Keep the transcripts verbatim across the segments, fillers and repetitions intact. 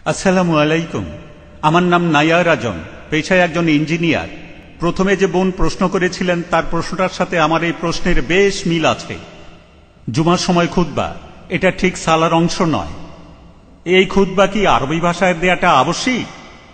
আসসালামু আলাইকুম। আমার নাম নায়ার আজম, পেশায় একজন ইঞ্জিনিয়ার। প্রথমে যে বোন প্রশ্ন করেছিলেন তার প্রশ্নটার সাথে আমার এই প্রশ্নের বেশ মিল আছে। জুমার সময় খুতবা, এটা ঠিক সালার অংশ নয়। এই খুতবা কি আরবি ভাষায় দেয়াটা আবশ্যিক?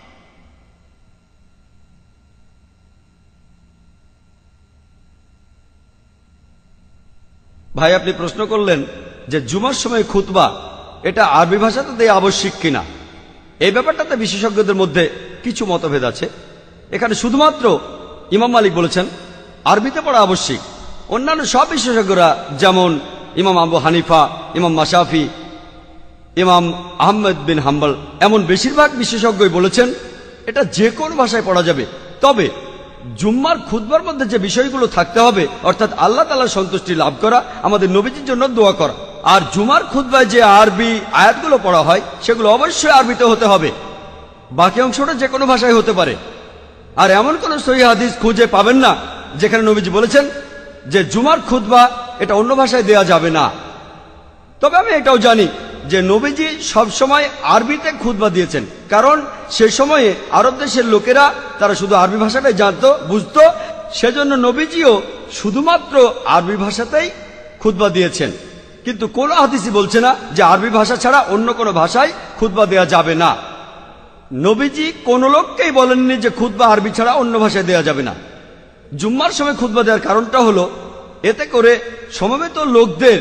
ভাই, আপনি প্রশ্ন করলেন যে জুমার সময় খুতবা এটা আরবি ভাষাতে দেয়া আবশ্যিক কিনা। এই ব্যাপারটাতে বিশেষজ্ঞদের মধ্যে কিছু মতভেদ আছে। এখানে শুধুমাত্র ইমাম মালিক বলেছেন আরবিতে পড়া আবশ্যিক। অন্যান্য সব বিশেষজ্ঞরা যেমন ইমাম আবু হানিফা, ইমাম মাশাফি, ইমাম আহমেদ বিন হাম্বল, এমন বেশিরভাগ বিশেষজ্ঞই বলেছেন এটা যে কোনো ভাষায় পড়া যাবে। তবে জুম্মার খুতবার মধ্যে যে বিষয়গুলো থাকতে হবে, অর্থাৎ আল্লাহ তাআলার সন্তুষ্টি লাভ করা, আমাদের নবীজির জন্য দোয়া করা, আর জুমার খুতবায় যে আরবি আয়াতগুলো পড়া হয় সেগুলো অবশ্যই আরবিতে হতে হবে। বাকি অংশটা যে কোনো ভাষায় হতে পারে। আর এমন কোন সহিহ হাদিস খুঁজে পাবেন না যেখানে নবীজি বলেছেন যে জুমার খুতবা এটা অন্য ভাষায় দেয়া যাবে না। তবে আমি এটাও জানি যে নবীজি সবসময় আরবিতে খুতবা দিয়েছেন, কারণ সে সময়ে আরব দেশের লোকেরা তারা শুধু আরবি ভাষাটাই জানতো, বুঝতো। সেজন্য নবীজিও শুধুমাত্র আরবি ভাষাতেই খুতবা দিয়েছেন। কিন্তু কোনো হাদিসই বলছে না যে আরবি ভাষা ছাড়া অন্য কোনো ভাষায় খুতবা দেয়া যাবে না। নবীজি কোন লোককেই বলেননি যে খুতবা আরবি ছাড়া অন্য ভাষায় দেয়া যাবে না। জুম্মার সময় খুতবা দেওয়ার কারণটা হলো এতে করে সমবেত লোকদের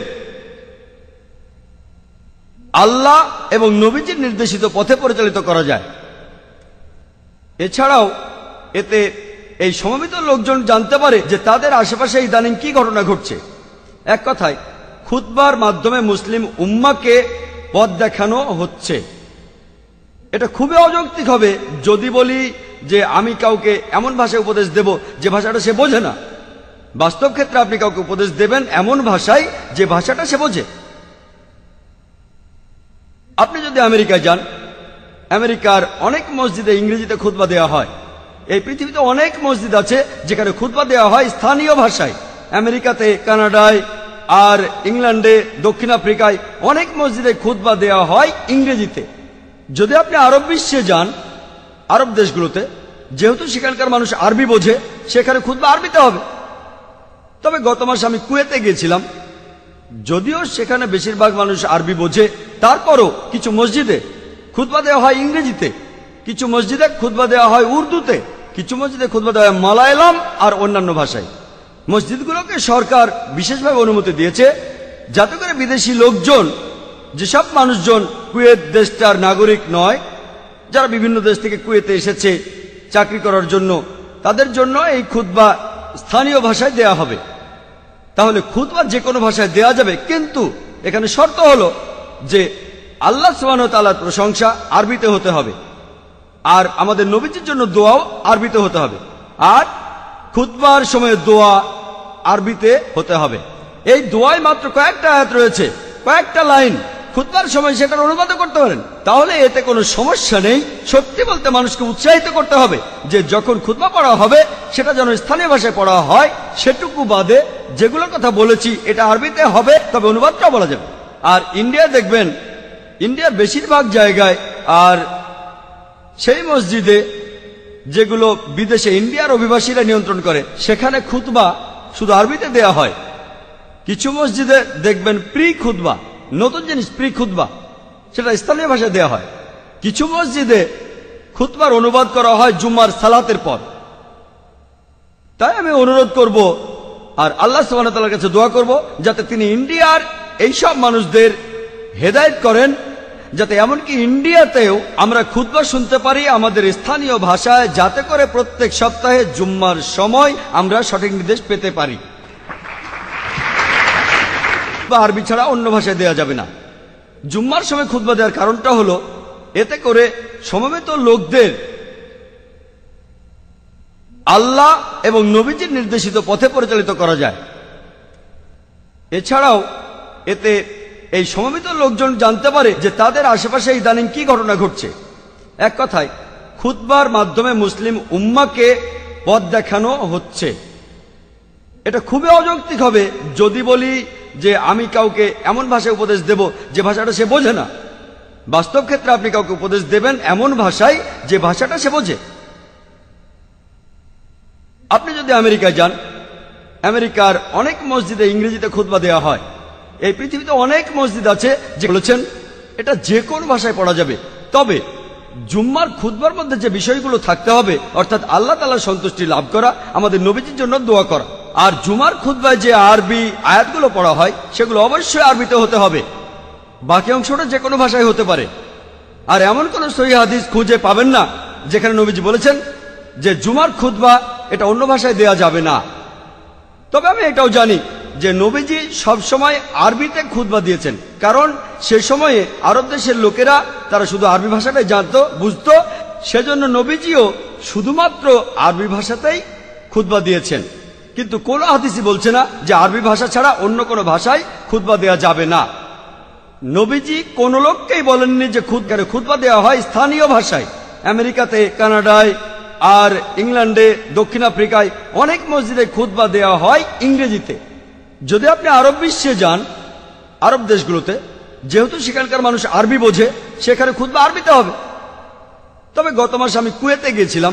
আল্লাহ এবং নবীজির নির্দেশিত পথে পরিচালিত করা যায়। এছাড়াও এতে এই সমবেত লোকজন জানতে পারে যে তাদের আশেপাশে ইদানিং কি ঘটনা ঘটছে। এক কথায় খুতবার মাধ্যমে মুসলিম উম্মাকে পথ দেখানো হচ্ছে। এটা খুবই অযৌক্তিক হবে যদি বলি যে আমি কাউকে এমন ভাষায় উপদেশ দেব যে ভাষাটা সে বোঝে না। বাস্তব ক্ষেত্রে আপনি কাউকে উপদেশ দেবেন এমন ভাষায় যে ভাষাটা সে বোঝে। আপনি যদি আমেরিকায় যান, আমেরিকার অনেক মসজিদে ইংরেজিতে খুতবা দেওয়া হয়। এই পৃথিবীতে অনেক মসজিদ আছে যেখানে খুতবা দেওয়া হয় স্থানীয় ভাষায়। আমেরিকাতে, কানাডায়, আর ইংল্যান্ডে, দক্ষিণ আফ্রিকায় অনেক মসজিদে খুতবা দেওয়া হয় ইংরেজিতে। যদি আপনি আরব বিশ্বে যান, আরব দেশগুলোতে, যেহেতু সেখানকার মানুষ আরবি বোঝে, সেখানে খুতবা আরবিতে হবে। তবে গত মাসে আমি কুয়েতে গিয়েছিলাম। যদিও সেখানে বেশিরভাগ মানুষ আরবি বোঝে, তারপরও কিছু মসজিদে খুতবা দেওয়া হয় ইংরেজিতে, কিছু মসজিদে খুতবা দেওয়া হয় উর্দুতে, কিছু মসজিদে খুতবা দেওয়া হয় মালায়ালাম আর অন্যান্য ভাষায়। মসজিদগুলোকে সরকার বিশেষভাবে অনুমতি দিয়েছে যাতে করে বিদেশি লোকজন, যেসব মানুষজন কুয়েত দেশটার নাগরিক নয়, যারা বিভিন্ন দেশ থেকে কুয়েতে এসেছে চাকরি করার জন্য, তাদের জন্য এই খুতবা স্থানীয় ভাষায় দেয়া হবে। তাহলে খুতবা যে কোনো ভাষায় দেয়া যাবে, কিন্তু এখানে শর্ত হলো যে আল্লাহ সুবহানাহু ওয়া তাআলার প্রশংসা আরবিতে হতে হবে, আর আমাদের নবীজির জন্য দোয়াও আরবিতে হতে হবে, আর খুতবার সময় দোয়া আরবিতে হতে হবে। এই দোয়ায় মাত্র কয়েকটা আয়াত রয়েছে, কয়েকটা লাইন। খুতবার সময় সেটার অনুবাদ করতে পারেন, তাহলে এতে কোনো সমস্যা নেই। সত্যি বলতে মানুষকে উৎসাহিত করতে হবে যে যখন খুতবা পড়া হবে সেটা যেন স্থানীয় ভাষায় পড়া হয়। সেটুকু বাদে যেগুলোর কথা বলেছি এটা আরবিতে হবে, তবে অনুবাদটাও বলা যাবে। আর ইন্ডিয়া দেখবেন, ইন্ডিয়ার বেশিরভাগ জায়গায় আর সেই মসজিদে যেগুলো বিদেশে ইন্ডিয়ার অভিবাসীরা নিয়ন্ত্রণ করে, সেখানে খুতবা শুধু আরবিতে দেয়া হয়। কিছু মসজিদে দেখবেন প্রি খুতবা, নতুন জিনিস প্রি খুতবা, সেটা স্থানীয় ভাষায় দেয়া হয়। কিছু মসজিদে খুতবার অনুবাদ করা হয় জুম্মার সালাতের পর। তাই আমি অনুরোধ করব আর আল্লাহ সুবহানাহু ওয়া তাআলার কাছে দোয়া করব যাতে তিনি ইন্ডিয়ার এইসব মানুষদের হেদায়েত করেন, যাতে এমনকি ইন্ডিয়াতেও আমরা খুতবা শুনতে পারি আমাদের স্থানীয় ভাষায়, যাতে করে প্রত্যেক সপ্তাহে জুম্মার সময় আমরা সঠিক নির্দেশ পেতে পারি। আরবি ছাড়া অন্য ভাষায় দেয়া যাবে না। জুম্মার সময় খুতবা দেওয়ার কারণটা হলো এতে করে সমবেত লোকদের আল্লাহ এবং নবীজির নির্দেশিত পথে পরিচালিত করা যায়। এছাড়াও এতে এই সমবেত লোকজন জানতে পারে যে তাদের আশেপাশে ইদানিং কি ঘটনা ঘটছে। এক কথায় খুতবার মাধ্যমে মুসলিম উম্মাকে পথ দেখানো হচ্ছে। এটা খুবই অযৌক্তিক হবে যদি বলি যে আমি কাউকে এমন ভাষায় উপদেশ দেব যে ভাষাটা সে বোঝে না। বাস্তব ক্ষেত্রে আপনি কাউকে উপদেশ দেবেন এমন ভাষায় যে ভাষাটা সে বোঝে। আপনি যদি আমেরিকায় যান, আমেরিকার অনেক মসজিদে ইংরেজিতে খুতবা দেওয়া হয়। এই পৃথিবীতে অনেক মসজিদ আছে যে বলেছেন এটা যে কোন ভাষায় পড়া যাবে, তবে জুম্মার খুতবার মধ্যে যে বিষয়গুলো থাকতে হবে, অর্থাৎ আল্লাহ তাআলার সন্তুষ্টি লাভ করা, আমাদের নবীজির জন্য দোয়া করা, আর জুমার খুতবায় যে আরবি আয়াতগুলো পড়া হয় সেগুলো অবশ্যই আরবিতে হতে হবে। বাকি অংশটা যে কোনো ভাষায় হতে পারে। আর এমন কোন সহিহ হাদিস খুঁজে পাবেন না যেখানে নবীজি বলেছেন যে জুমার খুতবা এটা অন্য ভাষায় দেয়া যাবে না। তবে আমি এটাও জানি যে নবীজি সবসময় আরবিতে খুতবা দিয়েছেন, কারণ সে সময়ে আরব দেশের লোকেরা তারা শুধু আরবি ভাষাটাই জানতো, বুঝতো, সেজন্য নবীজিও শুধুমাত্র আরবি ভাষাতেই খুতবা দিয়েছেন। কিন্তু কোন হাদিসই বলছে না যে আরবি ভাষা ছাড়া অন্য কোনো ভাষায় খুতবা দেওয়া যাবে না। নবীজি কোন লোককেই বলেননি যে খুতবারে খুতবা দেওয়া হয় স্থানীয় ভাষায়। আমেরিকাতে, কানাডায়, আর ইংল্যান্ডে, দক্ষিণ আফ্রিকায় অনেক মসজিদে খুতবা দেওয়া হয় ইংরেজিতে। যদি আপনি আরব বিশ্বে যান, আরব দেশগুলোতে, যেহেতু সেখানকার মানুষ আরবি বোঝে, সেখানে খুতবা আরবিতে হবে। তবে গত মাসে আমি কুয়েতে গিয়েছিলাম,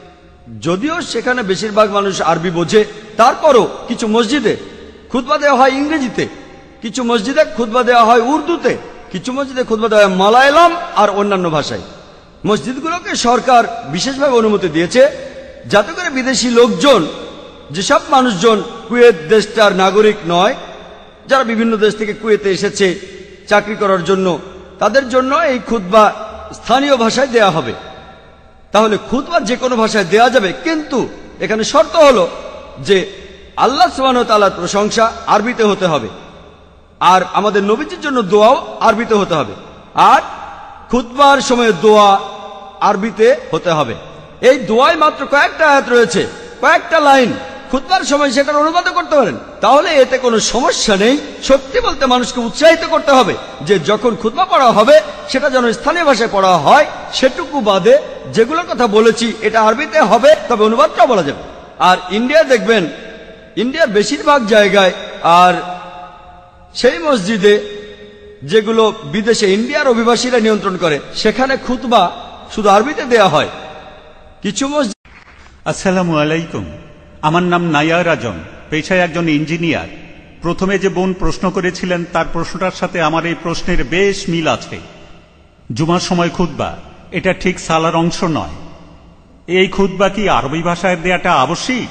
যদিও সেখানে বেশিরভাগ মানুষ আরবি বোঝে, তারপরও কিছু মসজিদে খুতবা দেওয়া হয় ইংরেজিতে, কিছু মসজিদে খুতবা দেওয়া হয় উর্দুতে, কিছু মসজিদে খুতবা দেওয়া হয় মালায়ালাম আর অন্যান্য ভাষায়। মসজিদগুলোকে সরকার বিশেষভাবে অনুমতি দিয়েছে যাতে করে বিদেশি লোকজন, যেসব মানুষজন কুয়েত দেশটার নাগরিক নয়, যারা বিভিন্ন দেশ থেকে কুয়েতে এসেছে চাকরি করার জন্য, তাদের জন্য এই খুতবা স্থানীয় ভাষায় দেয়া হবে। তাহলে খুতবা যে কোনো ভাষায় দেয়া যাবে, কিন্তু এখানে শর্ত হলো যে আল্লাহ সুবহানাহু ওয়া তাআলার প্রশংসা আরবিতে হতে হবে, আর আমাদের নবীজির জন্য দোয়াও আরবিতে হতে হবে, আর খুতবার সময় দোয়া আরবিতে হতে হবে। এই দোয়ায় মাত্র কয়েকটা আয়াত রয়েছে, কয়েকটা লাইন, খুতবার সময় সেটার অনুবাদ করতে পারেন, তাহলে এতে কোনো সমস্যা নেই। সত্যি বলতে মানুষকে উৎসাহিত করতে হবে যে যখন খুতবা পড়া হবে সেটা যেন স্থানীয় ভাষায় পড়া হয়, সেটুকু বাদে যেগুলোর কথা বলেছি এটা আরবিতে হবে, তবে অনুবাদটাও বলা যাবে। আর ইন্ডিয়া দেখবেন, ইন্ডিয়ার বেশিরভাগ জায়গায় আর সেই মসজিদে যেগুলো বিদেশে ইন্ডিয়ার অভিবাসীরা নিয়ন্ত্রণ করে, সেখানে খুতবা শুধু আরবিতে দেয়া হয়। কিছু মসজিদ। আসসালামু আলাইকুম, আমার নাম নায়ার আজম, পেশায় একজন ইঞ্জিনিয়ার। প্রথমে যে বোন প্রশ্ন করেছিলেন তার প্রশ্নটার সাথে আমার এই প্রশ্নের বেশ মিল আছে। জুমার সময় খুতবা এটা ঠিক সালার অংশ নয়। এই খুতবা কি আরবি ভাষায় দেয়াটা আবশ্যিক?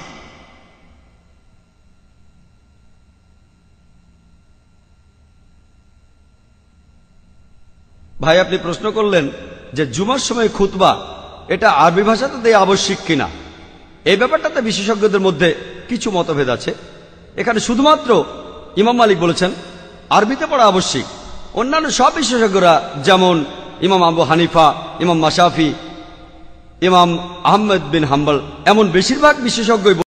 ভাই, আপনি প্রশ্ন করলেন যে জুমার সময় খুতবা এটা আরবি ভাষাতে দেয়া আবশ্যিক কিনা। এই ব্যাপারটাতে বিশেষজ্ঞদের মধ্যে কিছু মতভেদ আছে। এখানে শুধুমাত্র ইমাম মালিক বলেছেন আরবিতে পড়া আবশ্যিক। অন্যান্য সব বিশেষজ্ঞরা, যেমন ইমাম আবু হানিফা, ইমাম মাশাফি, ইমাম আহমেদ বিন হাম্বল, এমন বেশিরভাগ বিশেষজ্ঞ